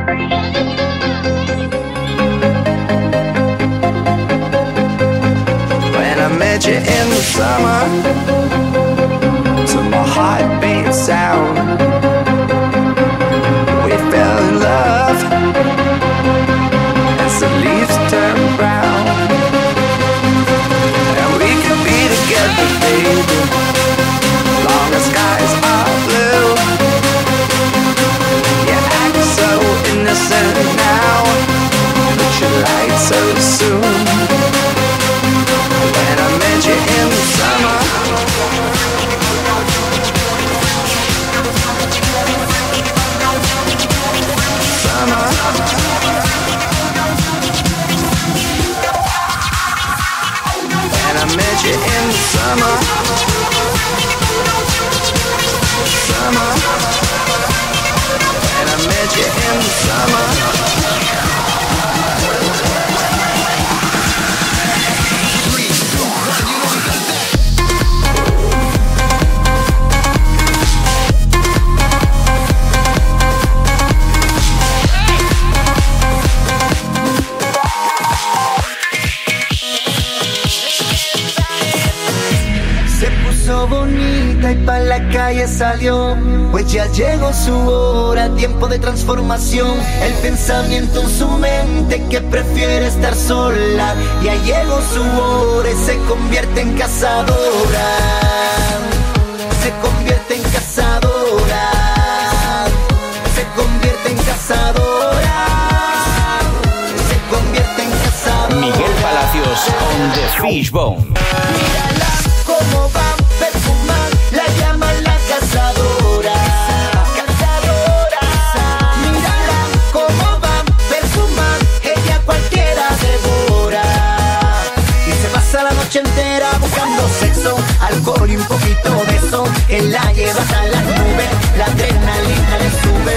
When I met you in the summer, to my heartbeat sound, we fell in love as the leaves turn brown. And we could be together, baby, long as skies are blue. You act so innocent now, but you lied so soon. When I met you in the summer, when I met you in the summer, when I met you in the summer. Bonita y pa' la calle salió, pues ya llegó su hora, tiempo de transformación. El pensamiento en su mente que prefiere estar sola, ya llegó su hora y se convierte en cazadora. Se convierte en cazadora. Se convierte en cazadora. Se convierte en cazadora. Miguel Palacios on the Fishbone. Mírala cómo va. La llaman la cazadora, cazadora. Mírala cómo va, perfumar, ella cualquiera devora. Y se pasa la noche entera buscando sexo, alcohol y un poquito de eso, que la lleva a las nubes, la adrenalina le sube.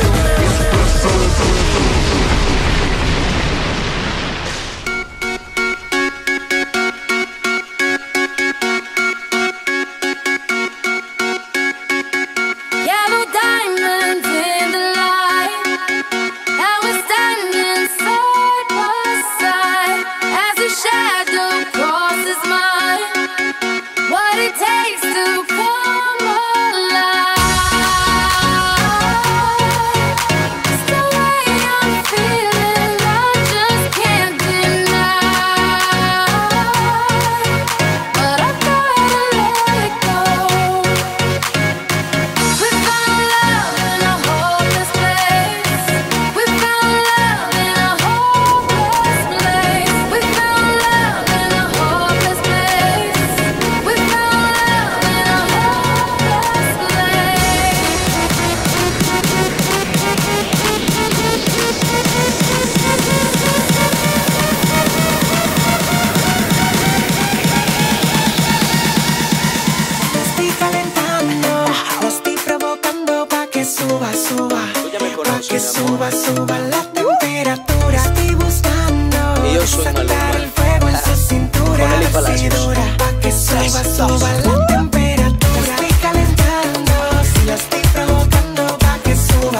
Suba la temperatura. Estoy buscando desatar el fuego en su cintura. Decidora, pa' que suba la temperatura. Estoy calentando, si la estoy provocando, pa' que suba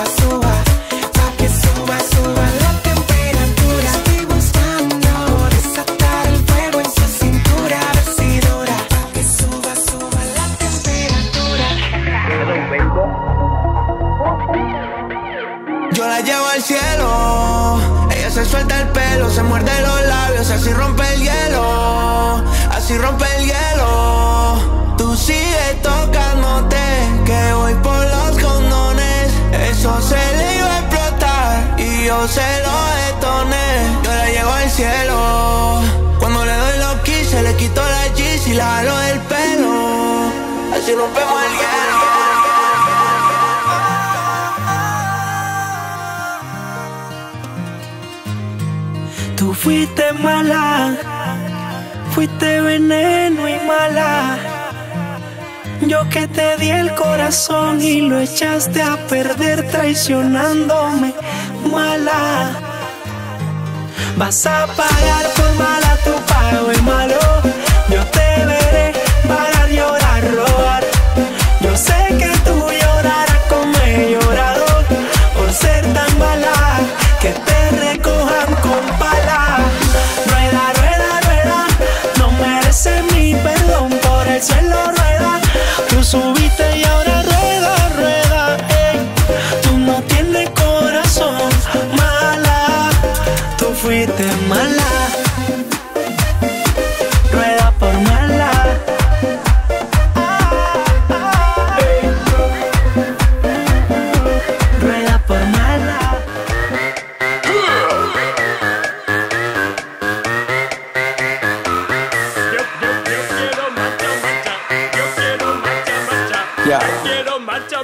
la temperatura. Estoy buscando desatar el fuego en su cintura. Decidora, pa' que suba la temperatura. Yo la llevo al cielo, ella se suelta el pelo, se muerde los labios, así rompe el hielo, así rompe el hielo. Tú sigues tocándote, que voy por los condones, eso se le iba a explotar y yo se lo detoné. Yo la llevo al cielo, cuando le doy los keys se le quito la G's y la jalo del pelo, así rompemos el hielo. Tú fuiste mala, fuiste veneno y mala. Yo que te di el corazón y lo echaste a perder traicionándome, mala. Vas a pagar por mala, tu pago es malo. Yo te veré pagar, llorar, robar. Yo sé que tú llorarás como he llorado por ser tan mala.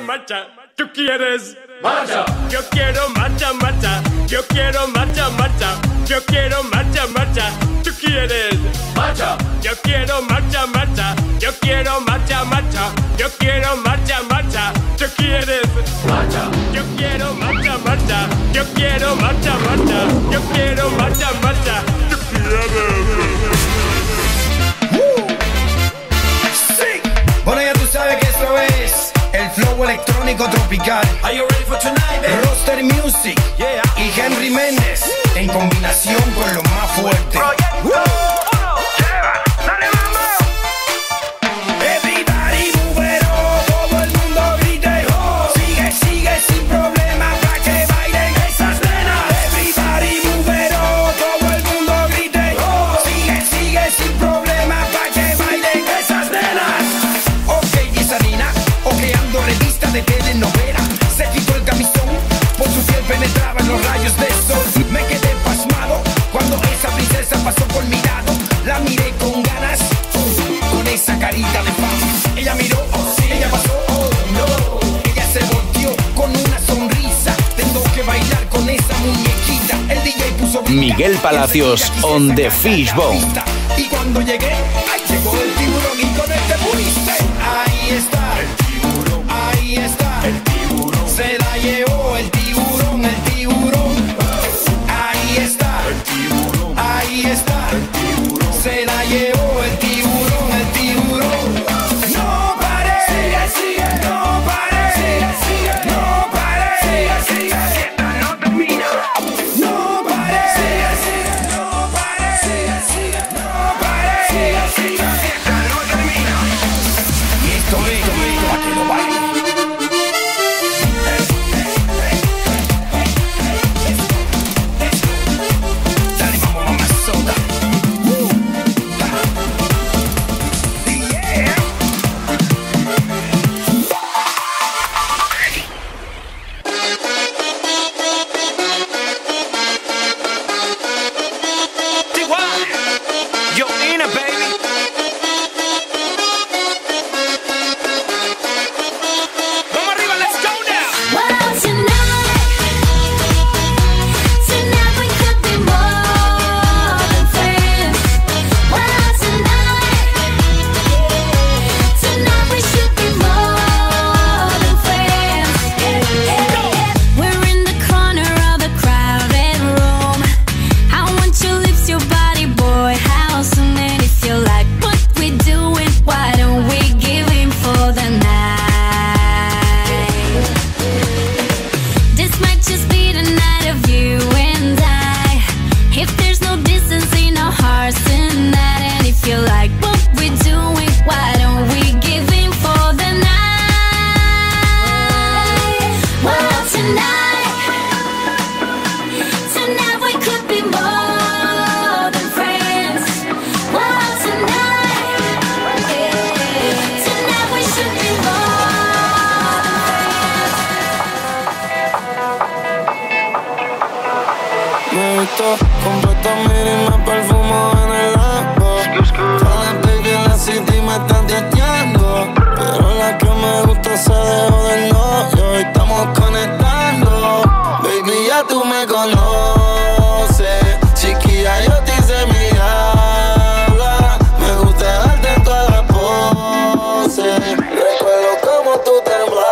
marcha. ¿Tú quieres? Marcha. Yo quiero marcha, marcha. Yo quiero marcha, marcha. Yo quiero marcha, marcha. ¿Tú quieres? Marcha. Yo quiero marcha, marcha. Yo quiero marcha, marcha. Yo quiero marcha, marcha. ¿Tú quieres? Marcha. Yo quiero marcha, marcha. Yo quiero marcha, marcha. Yo quiero marcha, marcha. ¿Tú quieres? Sí. Bueno, ya tú sabes que esto es el flow electrónico tropical. Are you ready for tonight, baby? Roster Music, Yeah. y Henry Méndez en combinación con lo más fuerte. Everybody move it on, todo el mundo grite oh. Sigue, sigue sin problema pa' que bailen esas nenas. Everybody move it on, todo el mundo grite oh. Sigue, sigue sin problema pa' que bailen esas nenas. Ok, esa nena, ojeando revista de telenovela, se quitó el camisón, por su piel penetraba en los rayos de sol. Me quedé pasmado cuando esa princesa pasó por mi lado. La miré con ganas, con esa carita de fama. Ella miró, oh sí, ella pasó, oh no. Ella se volteó con una sonrisa. Tengo que bailar con esa muñequita. El DJ puso Miguel Palacios on the Fishbone. Y cuando llegué, ahí llegó el tiburón y con él te pudiste. Ahí está el tiburón, ahí está el tiburón. Se la llevó el tiburón, el tiburón. Ahí está el tiburón, ahí está el tiburón. Se la llevó el tiburón, el tiburón. No pare, sigue, sigue, no pare, sigue, sigue, no pare, sigue, sigue. Esta no termina. No pare, sigue, sigue, no pare, sigue, sigue, no pare, sigue, sigue. Esta no termina. Y esto es pa' que lo baile. Dale, vamos, mamazota. Yeah. Yo, Ina, baby. Vamos arriba, let's go now. Well, tonight we could be more than friends. Well, tonight we should be more than friends. We're in the corner of the crowded room. I want your lips, your body, boy. How soon and if you like what we doing, why don't we give in for the night? This might just be the night of you and I. If there's no distance in our hearts tonight, and if you like what we're doing, why don't we give in for the night? Well, tonight we could be more than friends. Well, tonight we should be more than friends. Me he visto completa, mira y me perfumo en el lago. Todas las baby en la city me están testeando, pero la que me gusta se dejó del novio y estamos conectando. Baby, ya tú me conoces, chiquilla, yo te hice mi habla. Me gusta darte todas las poses, recuerdo cómo tú temblabas.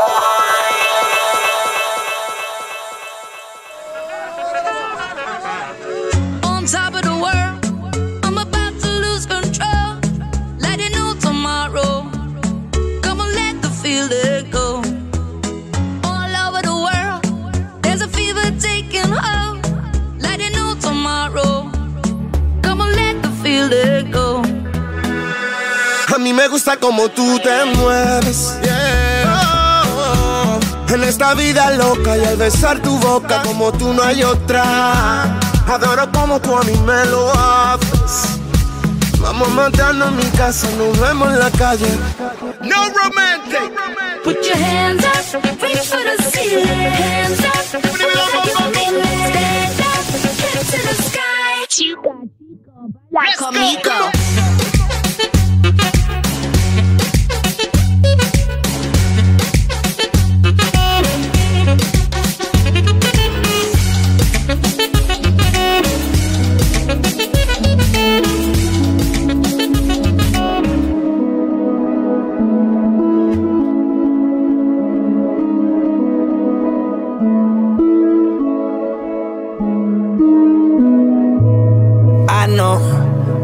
On top of the world, I'm about to lose control. Let it know tomorrow. Come on, let the feeling go. All over the world, there's a fever taking hold. Let it know tomorrow. Come on, let the feeling go. A mí me gusta como tú te mueves, yeah. Oh, oh. En esta vida loca y al besar tu boca como tú no hay otra. Adoro como tú a mí me lo haces. Vamos a matarnos en mi casa, nos vemos en la calle. No romantic. Put your hands up, reach for the ceiling. Hands up, stand up, head to the sky. Chica, baila conmigo.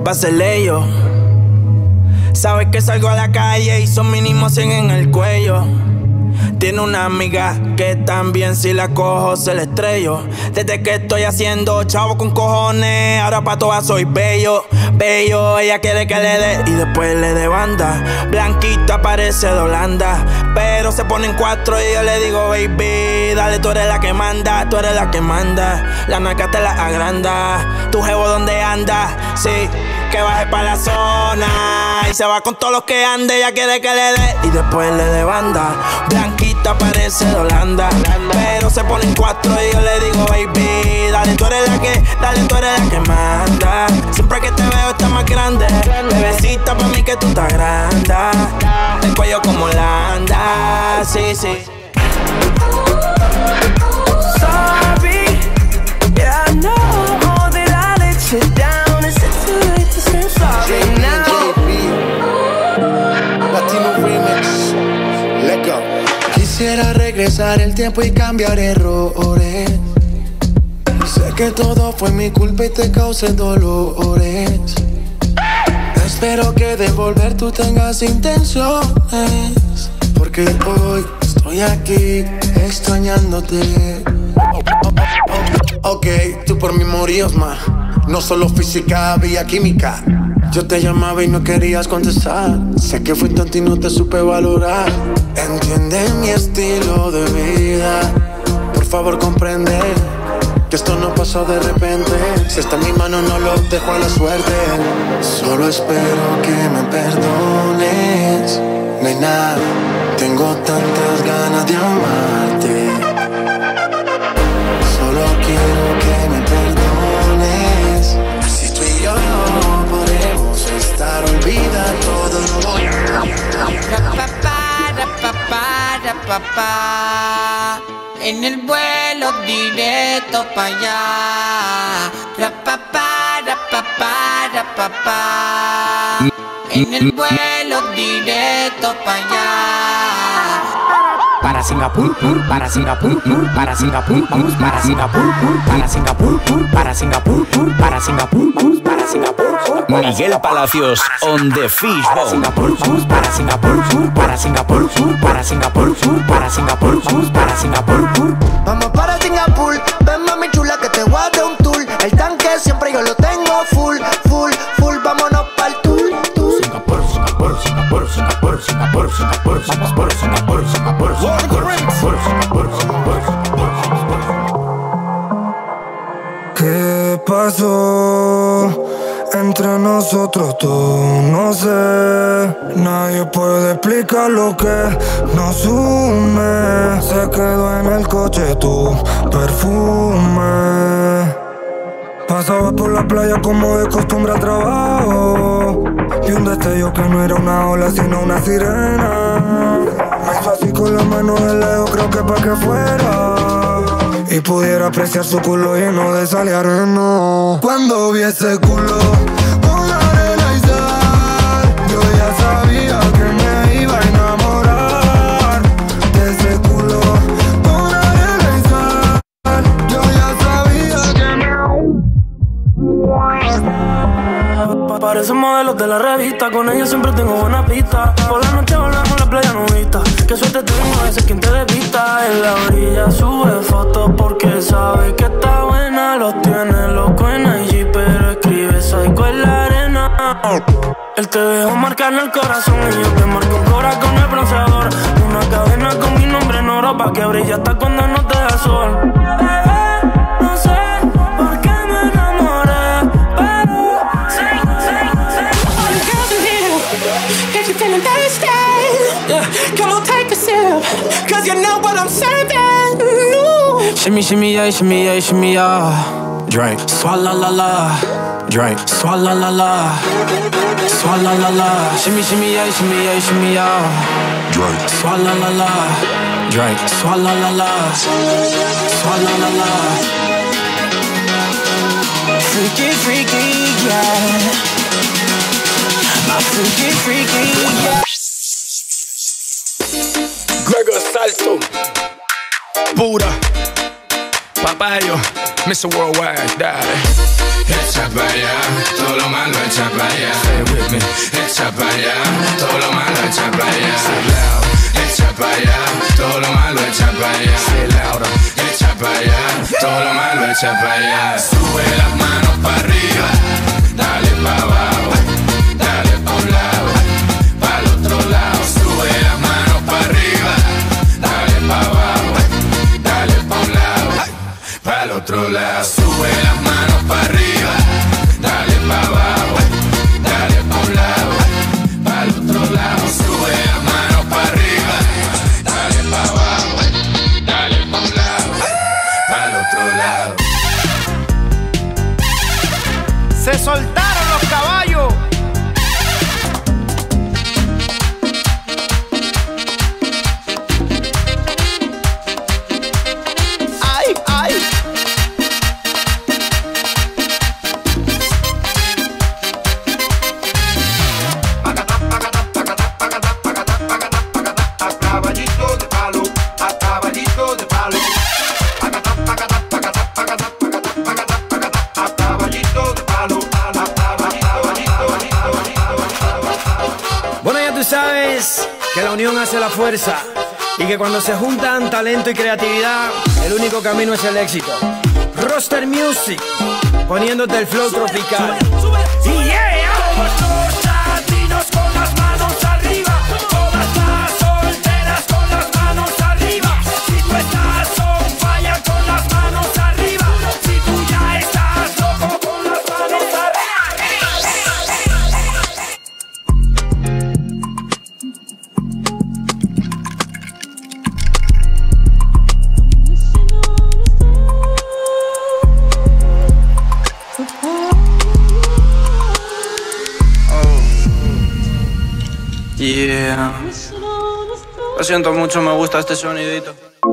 pásele yo. Sabes que salgo a la calle y son mínimo 100 en el cuello. Tiene una amiga que también si la cojo se la estrello. Desde que estoy haciendo chavo con cojones, ahora pa' todas soy bello, bello. Ella quiere que le dé y después le dé banda. Blanquita parece de Holanda, pero se pone en 4 y yo le digo baby, dale, tú eres la que manda, tú eres la que manda. La naca te la agranda, tu jevo donde anda, sí, que baje pa' la zona y se va con todos los que ande. Ella quiere que le dé y después le dé banda. Blanquita parece de Holanda, pero se pone en 4 y yo le digo baby, dale, tú eres la que, dale, tú eres la que manda. Siempre que te veo estás más grande, bebecita pa' mí que tú estás grande. El cuello como Holanda, sí, sí. Sorry, yeah, I know that I let you down. Is it too late to say sorry now? Latino Remix, let go. Quisiera regresar el tiempo y cambiar errores. Sé que todo fue mi culpa y te causé dolores. Espero que de volver tú tengas intenciones, porque hoy estoy aquí extrañándote. Ok, tú por mí morías más. No solo física, había química. Yo te llamaba y no querías contestar. Sé que fui tonto y no te supe valorar. Entiende mi estilo de vida. Por favor comprende que esto no pasó de repente. Si está en mi mano no lo dejo a la suerte. Solo espero que me perdones, nena. Tengo tantas ganas de amarte. Solo quiero que me perdones. Si tú y yo no podemos estar, olvida todo, no voy a... Papá, en el vuelo directo para allá. Papá, en el vuelo directo para allá. Para Singapur, para Singapur, para Singapur, vamos para Singapur, para Singapur, para Singapur, para Singapur, vamos para Singapur. Miguel Palacios on the Fishbone. Singapur, vamos para Singapur, para Singapur, para Singapur, para Singapur, vamos para Singapur. Vamos para Singapur, ven mami chula que te voy a dar un tour. El tanque siempre yo lo tengo full, full, full, vámonos pa'l tour. Singapur, Singapur, Singapur, Singapur, Singapur, Singapur, Singapur, Singapur, Singapur, Singapur, Singapur, Singapur, Singapur. ¿Qué pasó entre nosotros dos? No sé, nadie puede explicar lo que nos une. Se quedó en el coche tu perfume. Pasaba por la playa como de costumbre al trabajo. Y un destello que no era una ola sino una sirena. Me hizo así con la mano de lejos, creo que pa' que fuera y pudiera apreciar su culo lleno de sal y arena. Cuando vi ese culo con arena y sal, yo ya sabía que me iba a enamorar de ese culo con arena y sal. Yo ya sabía que me... Parecen modelos de la revista, con ella siempre tengo buena pista. Por la noche volamos en la playa nudista. Qué suerte tengo, a veces quien te despista. En la orilla sube fotos porque sabe que está buena. Los tiene loco en IG, pero escribe psycho en la arena. Él te dejó marcar en el corazón y yo te marco un corazón con el bronceador. Una cadena con mi nombre en oro pa' que brille hasta cuando no te da sol. No sé por qué me enamoré, pero Get you feeling thirsty, yeah. Come on, take a sip, cause you know what I'm serving. No. shimmy, shimmy, yeah, shimmy, yeah, shimmy, yeah. Drink, swalla la la. Drink, swalla la la. Swalla la la. Shimmy, shimmy, yeah, shimmy, yeah, shimmy, yeah. Drink, swalla la la. Drink, swalla la la. Swalla la la. Freaky, freaky, yeah. My freaky, freaky, yeah. Gregor Salto, Pura, Papayo, Mr. Worldwide, dale. echa para allá, todo lo malo echa para allá. Echa para allá, todo lo malo echa para allá. Echa para allá, todo lo malo echa para allá. Echa para allá, todo lo malo echa para allá. Sube las manos para arriba, dale para abajo, dale pa' un lado, para el otro lado. Sube las manos para arriba, dale pa' abajo, dale pa' un lado, para el otro lado. Sube las manos para arriba, dale pa' abajo, dale pa' un lado, para el otro lado. Sube las manos para arriba, dale pa' abajo, dale pa' un lado, para el otro lado. Se soltaron los caballos. Ay, ay. A caballito de palo, a caballito de palo. A caballito de palo, Bueno, ya tú sabes que la unión hace la fuerza y que cuando se juntan talento y creatividad, el único camino es el éxito. Roster Music, poniéndote el flow tropical. Todos los latinos con las manos arriba, todas las solteras con las manos arriba. Si tú estás on fire con las manos arriba, si tú ya estás loco con las manos Yeah. Lo siento mucho, me gusta este sonidito.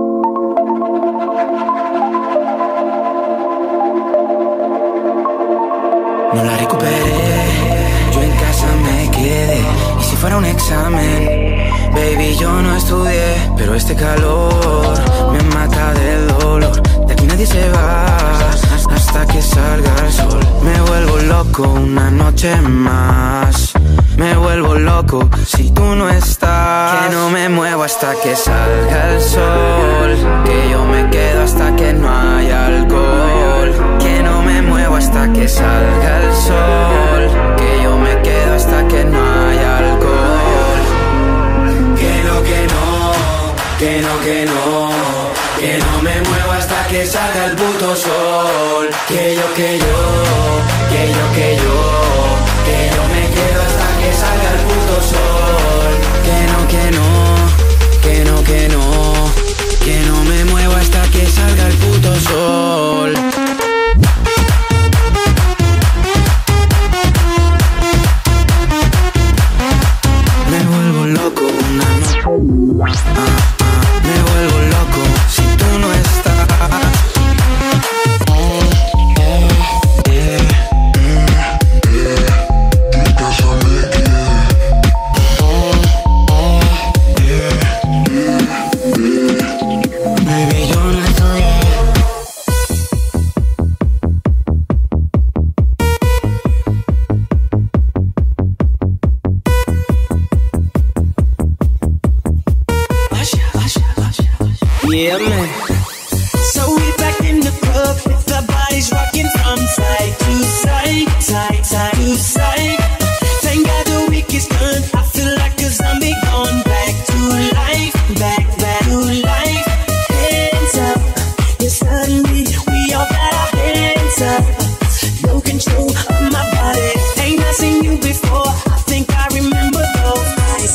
No la recuperé, yo en casa me quedé. Y si fuera un examen, baby, yo no estudié. Pero este calor me mata del dolor. De aquí nadie se va hasta que salga el sol. Me vuelvo loco una noche más. Me vuelvo loco si tú no estás. Que no me muevo hasta que salga el sol. Que yo me quedo hasta que no haya alcohol. Que no me muevo hasta que salga el sol. Que yo me quedo hasta que no haya alcohol. Que no, que no, que no, que no. Que no me muevo hasta que salga el puto sol. Que yo, que yo, que yo, que yo. Que yo me quedo hasta que salga el puto sol. Que no, que no, que no, que no. Que no me muevo hasta que salga el puto sol. Me vuelvo loco una noche. Me vuelvo loco si tú no estás. Baby, yo no estoy. Yeah, man. So we back in the club, the body's rocking from side to side, side, side to side. Thank God the week is done. I feel like a zombie gone back to life, back to life. Hands up, yeah, suddenly we all got our hands up. No control of my body. Ain't I seen you before? I think I remember those eyes.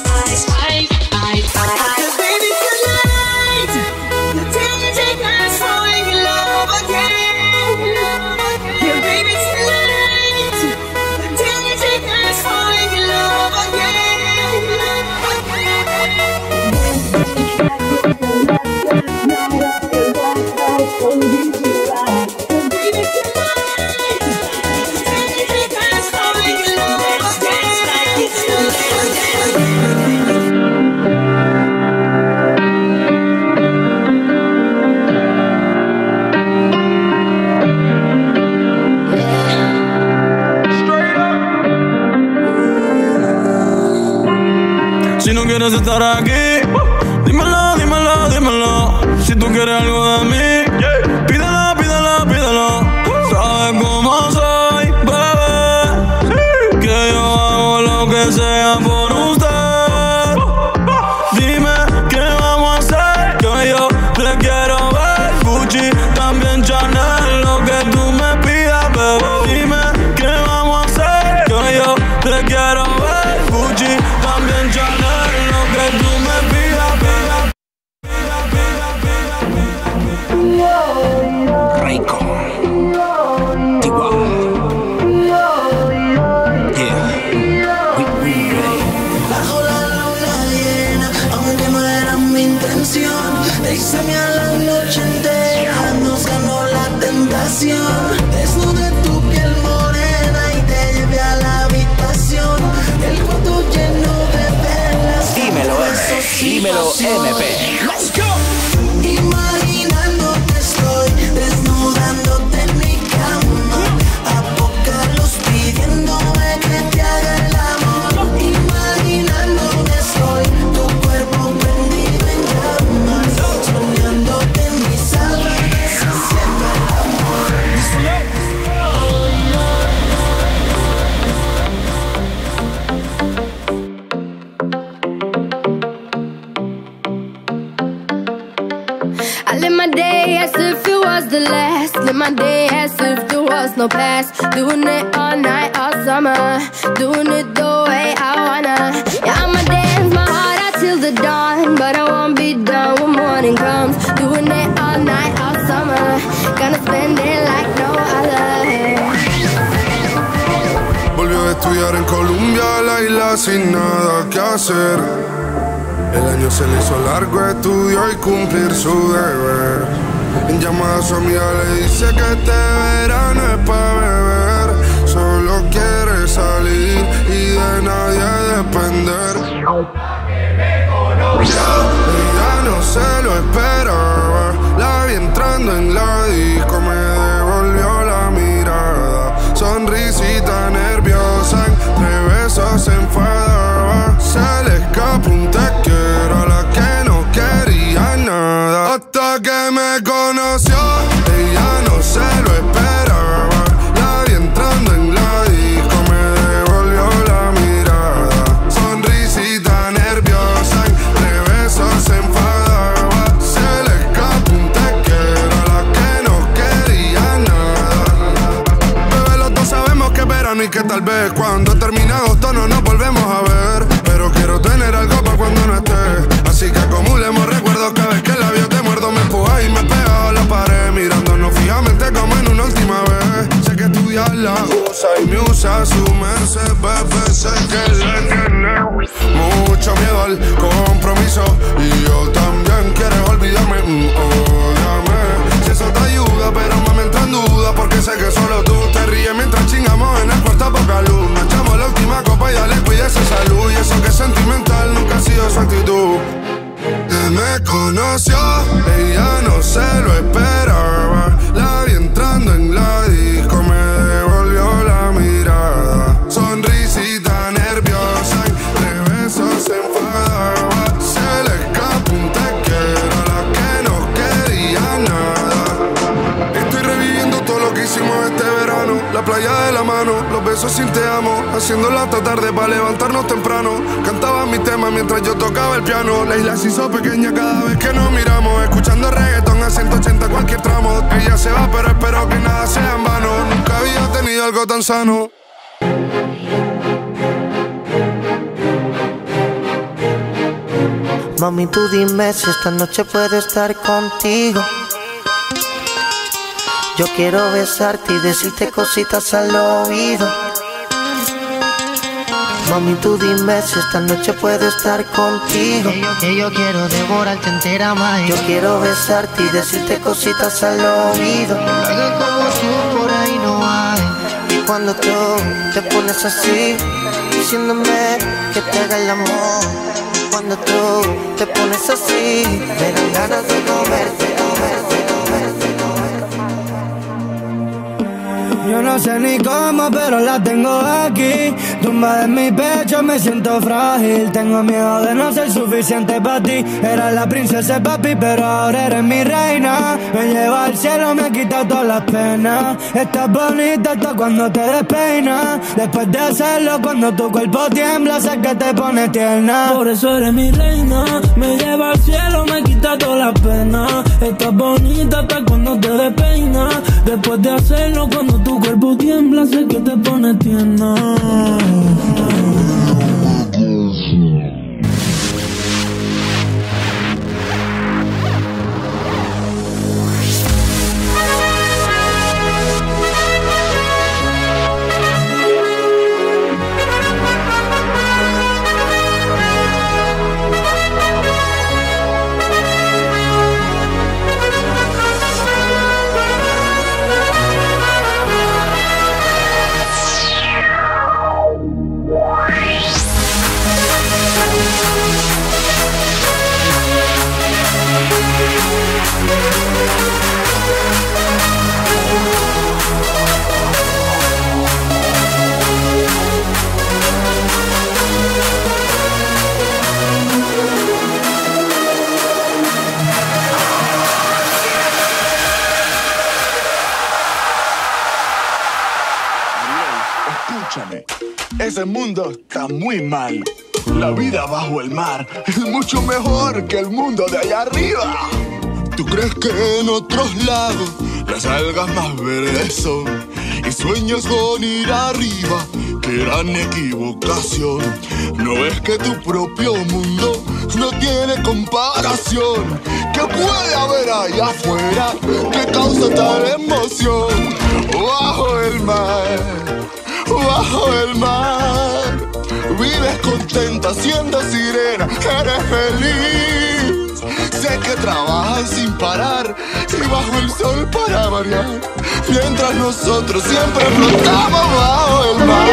Cause baby tonight, the DJ is falling in love again. Yeah, baby tonight, the DJ quieres estar aquí, dímelo, dímelo, dímelo. Si tú quieres algo de mí, pídelo, pídelo, pídelo. Sabes cómo soy, bebé, que yo hago lo que sea por usted. Dime qué vamos a hacer, que yo te quiero ver. Gucci, también Chanel, lo que tú me pidas, bebé. Dime qué vamos a hacer, que yo te quiero ver. Gucci, también Chanel, lo que tú me pidas, bebé. Rico. Bajo la luna llena, aunque no era mi intención, bésame a la noche entera, nos ganó la tentación. Desnude tu piel morena y te llevé a la habitación, el cuarto lleno de velas. Dímelo, dímelo, MP. Let's go. Imaginándote estoy, desnudándote en mi cama, a poca luz pidiéndome que te haga el amor. Imaginándome estoy, tu cuerpo prendido en llamas, soñándote en mis sábanas, haciendo el amor. I live my day as if it was the last. Live my day as if there was no past. Doing it all night, all summer. Doing it the way I wanna. Yeah, I'ma dance my heart out till the dawn, but I won't be done when morning comes. Doing it all night, all summer. Gonna spend it like no other. Volvió a estudiar en Colombia, la isla sin nada que hacer. El año se le hizo largo, estudió y cumplir su deber. En llamada a su amiga le dice que este verano es pa' beber. Solo quiere salir y de nadie depender. Ella no se lo esperaba, la vi entrando en la disco, me devolvió la mirada. Sonrisita nerviosa, entre besos se enfadaba. Se le escapó un te quiero a la que no quería nada. Hasta que me conoció, ella no se lo esperaba. La vi entrando en la disco, me devolvió la mirada. Sonrisita nerviosa, entre besos se enfadaba. Se le escapó un te quiero a la que no quería nada. Bebé, los dos sabemos que es verano y que tal vez cuando termine agosto no nos volvemos a ver. Pero quiero tener algo para cuando no esté. Así que acumulemos recuerdos, cada vez que el labio te muerdo me empuja y me pega a la pared, mirándonos fijamente como en una última vez. Sé que estudiar la usa y me usa su merced, bebé, sé que le tiene mucho miedo al compromiso. Y yo también, quieres olvidarme, ódiame. Si eso te ayuda, pero me entra en duda, porque sé que solo tú te ríes mientras chingamos en el cuarto a poca luz. Nos echamos la última copa y dale, cuídese salud. Y eso que es sentimental nunca ha sido su actitud. Me conoció, ella no se lo esperaba. La vi entrando en la disco, me devolvió la mirada. Sonrisita nerviosa, entre besos se enfadaba. Se le escapó un te quiero a la que no quería nada. Estoy reviviendo todo lo que hicimos este verano. La playa de la mano, los besos sin te amo. Haciéndola hasta tarde para levantarnos temprano. Cantaba mi tema mientras yo tocaba el piano. La isla se hizo pequeña cada vez que nos miramos. Escuchando reggaetón a 180 cualquier tramo. Ella se va pero espero que nada sea en vano. Nunca había tenido algo tan sano. Mami, tú dime si esta noche puedo estar contigo. Yo quiero besarte y decirte cositas al oído. Mami, tú dime si esta noche puedo estar contigo. Que yo quiero devorarte entera, más. Yo quiero besarte y decirte cositas al oído. Alguien como tú por ahí no hay. Y cuando tú te pones así, diciéndome que te haga el amor. Cuando tú te pones así, me dan ganas de comerte, comerte, comerte, comerte. Yo no no sé ni cómo, pero la tengo aquí. Tumbada en mi pecho, me siento frágil. Tengo miedo de no ser suficiente para ti. Era la princesa papi, pero ahora eres mi reina. Me lleva al cielo, me quita todas las penas. Estás bonita hasta cuando te despeinas. Después de hacerlo, cuando tu cuerpo tiembla, sé que te pone tierna. Por eso eres mi reina. Me lleva al cielo, me quita todas las penas. Estás bonita hasta cuando te despeinas. Después de hacerlo, cuando tu cuerpo tiembla, sé que te pone tierna. Escúchame, ese mundo está muy mal. La vida bajo el mar es mucho mejor que el mundo de allá arriba. ¿Tú crees que en otros lados las algas más verdes son? Y sueños con ir arriba, que gran equivocación. ¿No ves que tu propio mundo no tiene comparación? ¿Qué puede haber allá afuera que causa tal emoción? Bajo el mar, bajo el mar, vives contenta siendo sirena, eres feliz. Sé que trabajas sin parar y bajo el sol para variar, mientras nosotros siempre flotamos bajo el mar.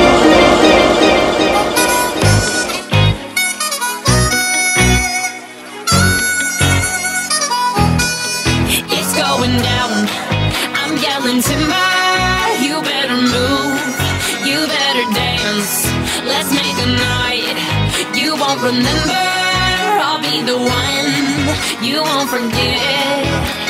It's going down, I'm yelling timber. You better move, you better dance. Let's make a night you won't remember. I'll be the one you won't forget.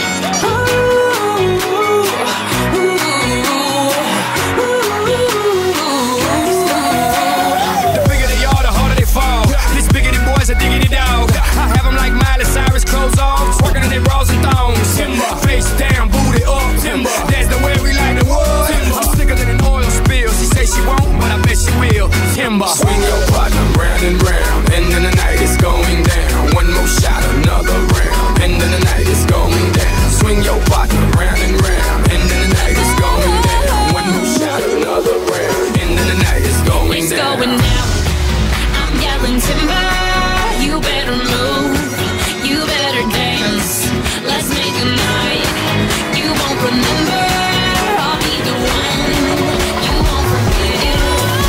The bigger they are, the harder they fall. These bigoted boys are diggity dog. I have them like Miley Cyrus, clothes off, twerking in their bras and thongs. Face down, booty up. That's the way we like the wood. I'm sicker than an oil spill. She say she won't, but I bet she will. Timber. Swing your partner round and round, and then the night is going down. One more shot, another round, and then the night is going down. Swing your partner round and round, and then the night is going down. One more shot, another round, and then the night is going It's down. going down, I'm yelling timber. You better move, you better dance. Let's make a night you won't remember. I'll be the one you won't forget.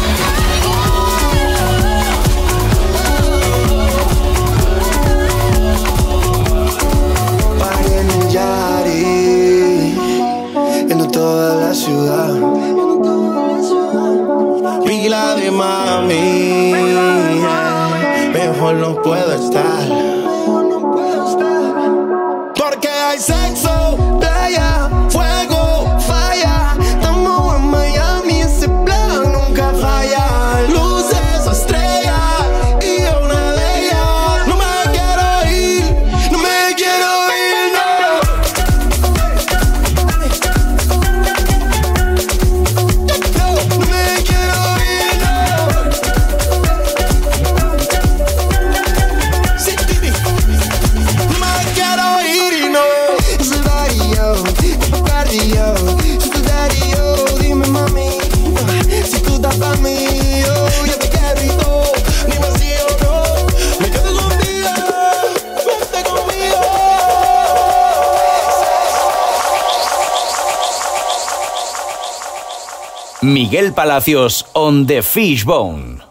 Party en el Yari, en toda la ciudad. Pila de mami, mejor no puedo estar. Porque hay sexo, playa, fuego, falla. Estamos en Miami, ese plan nunca falla. Luces, estrellas y una de ellas. No me quiero ir, no me quiero ir, no. No me quiero ir, no. Sí, Titi. No me quiero ir y no. Es el barrio, es cardio. Si tu daddy, yo, dime mami. Si tú estás para mí, yo te quiero y todo. Dime sí o no. Me quedo contigo, vente conmigo. Miguel Palacios on the Fishbone.